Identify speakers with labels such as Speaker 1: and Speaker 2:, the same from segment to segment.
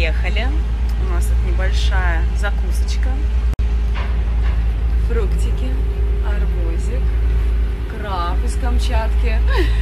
Speaker 1: приехали. У нас тут небольшая закусочка. Фруктики, арбузик, краб из Камчатки.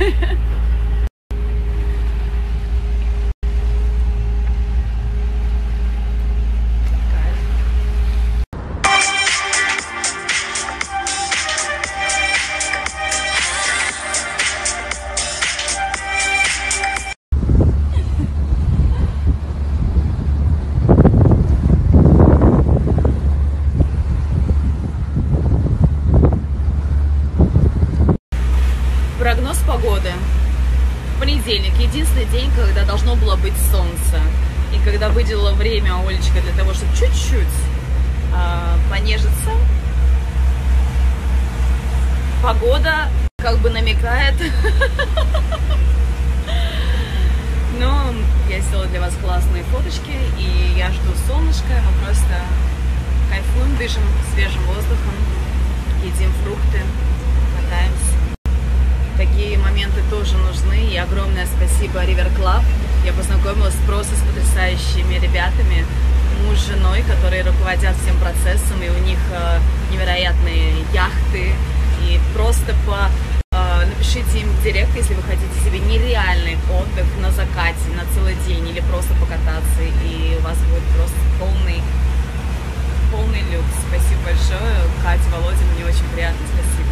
Speaker 1: Прогноз погоды. Понедельник. Единственный день, когда должно было быть солнце. И когда выделила время Олечка для того, чтобы чуть-чуть понежиться, погода как бы намекает. Но я сделала для вас классные фоточки, и я жду солнышка. Мы просто кайфуем, дышим свежим воздухом, едим фрукты, катаемся. Такие моменты тоже нужны, и огромное спасибо River Club. Я познакомилась просто с потрясающими ребятами, муж с женой, которые руководят всем процессом, и у них невероятные яхты. И просто напишите им в директ, если вы хотите себе нереальный отдых на закате, на целый день, или просто покататься, и у вас будет просто полный люкс. Спасибо большое, Катя, Володя, мне очень приятно, спасибо.